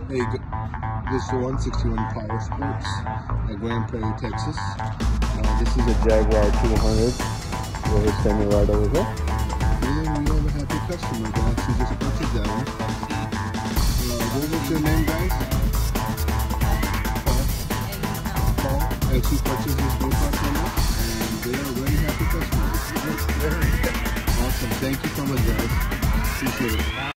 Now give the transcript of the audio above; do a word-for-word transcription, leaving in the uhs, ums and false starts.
Hey, this is the one sixty-one Powersports at Grand Prairie, Texas. Uh, this is a Jaguar two hundred. We're just standing right over here. And we have a happy customer that actually just purchased that one. Uh, what was your name, guys? Paul. Paul. Actually purchased this go-kart from us, and they are a very happy customer. Awesome. Thank you so much, guys. Appreciate it.